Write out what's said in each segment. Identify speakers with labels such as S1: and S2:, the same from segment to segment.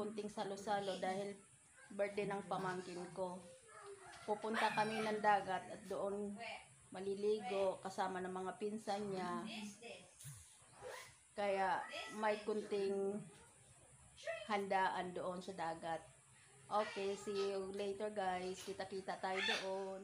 S1: kunting salo-salo dahil birthday ng pamangkin ko. Pupunta kami ng dagat at doon maliligo kasama ng mga pinsan niya. Kaya may kunting handaan doon sa dagat. Okay, see you later guys. Kita-kita tayo doon.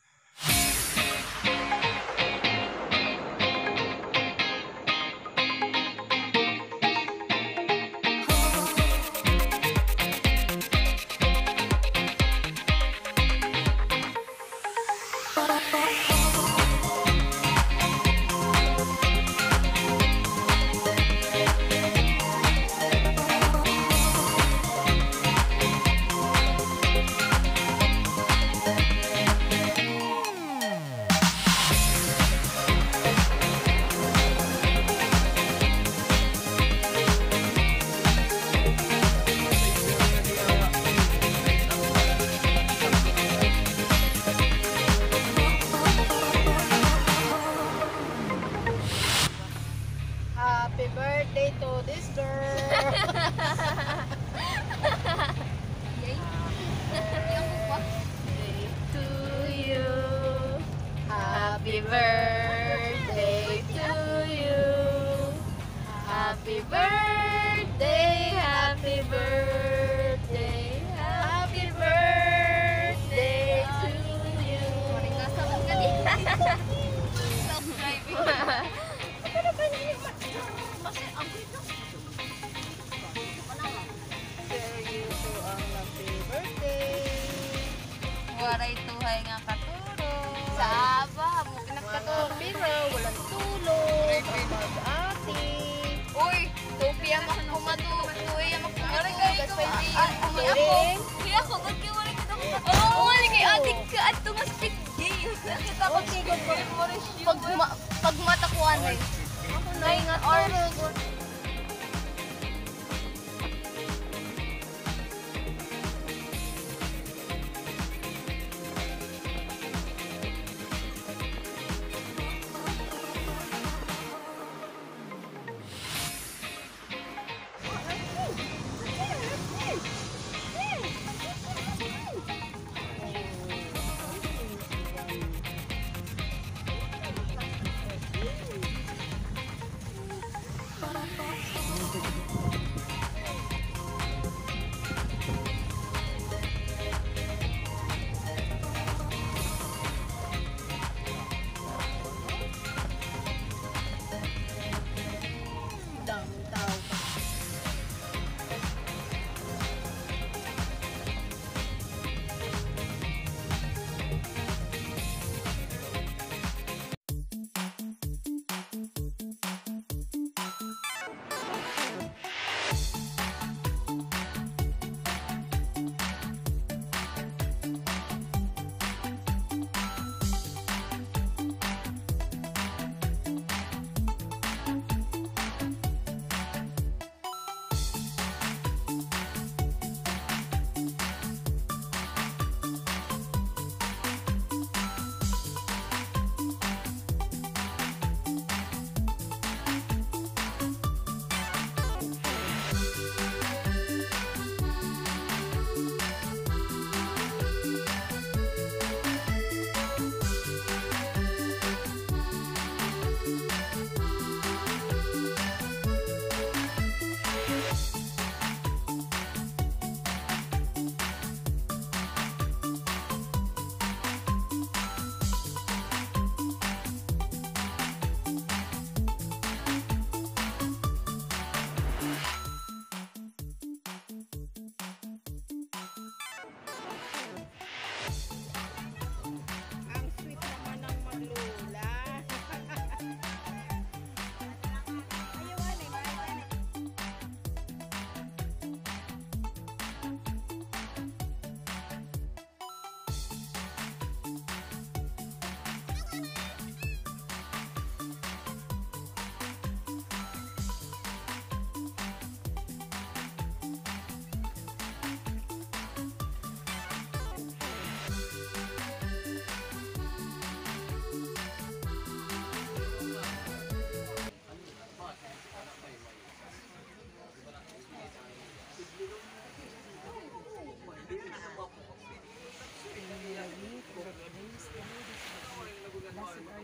S1: Happy birthday to this girl! To you. Happy birthday to you. Happy birthday, happy birthday, happy birthday to you.
S2: Waray tuhay nga katuro.
S1: Saba, mo pinagkaturo pero walang tulong. Mag-ati.
S2: Uy, tupia makumaturo. Uy, makumaturo. Uy, ako, magkiwala kita mo. Oo, wala kay ating ka at tumaspik game. Nakita ko tigod ko. Pag matakuan eh. Ako na ingat or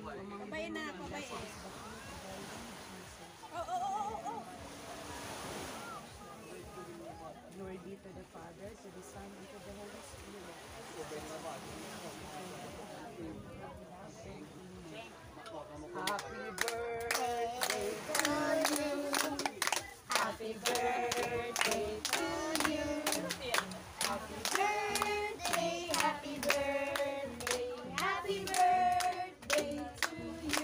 S1: Pabay na, pabay. Oh.
S3: Glory be to the Father, to the Son, and to the Holy Spirit. Happy birthday to you. Happy birthday to you. Happy birthday, happy birthday, happy birthday to you.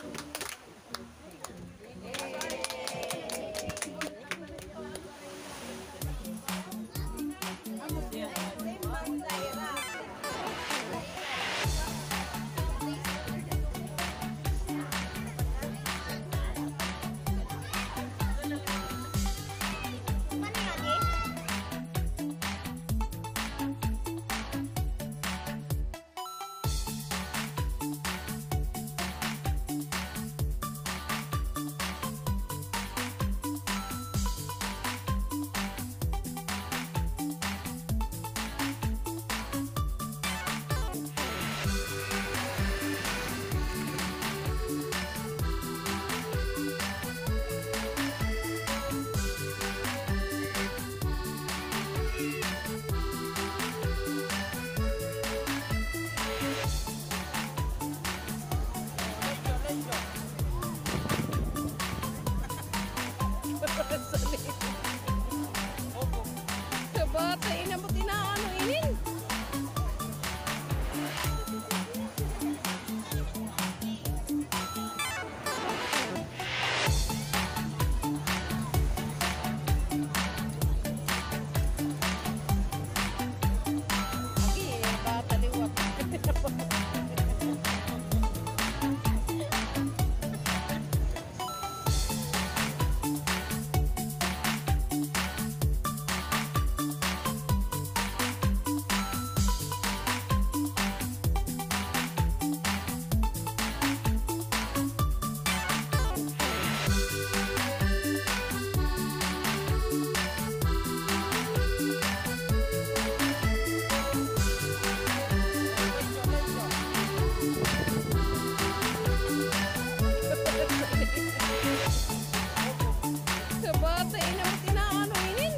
S3: Bata, inabot inaano inin. Lagi, bata liwat. Sa bata, inabot inaano inin.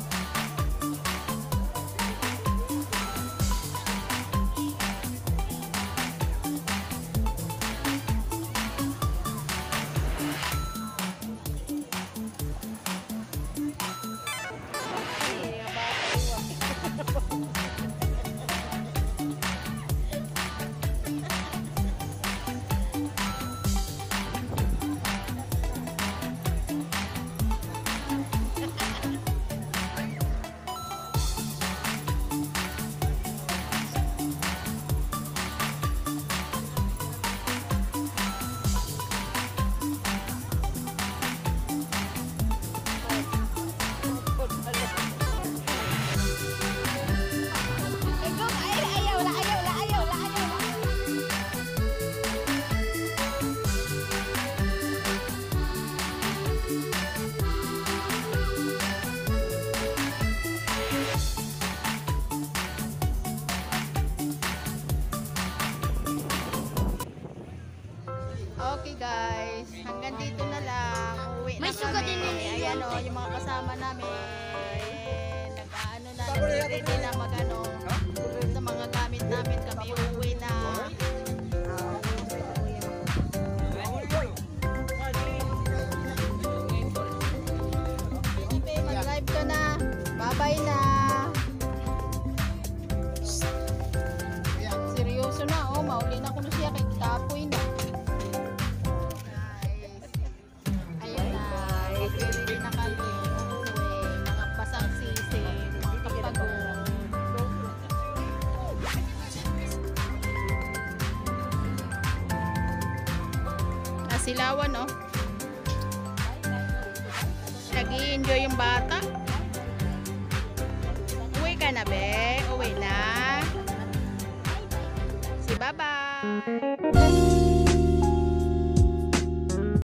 S3: Okay guys, hanggang dito na lang. Uwi na kami. Ayan o, yung mga kasama namin. Nag-ano na, nag-ready na mag-ano. Sa mga gamit namin kami uwi na. Okay, mag-live ka na. Bye-bye na. Seryoso na, oh. Mauli na ko na siya kay kapoy na. Ready na kami uuwi, mga pasang sisi, mga kapagod. Nasilawan, no? Nag-i-enjoy yung bata. Uwi ka na, be? Uwi na. Si bye-bye.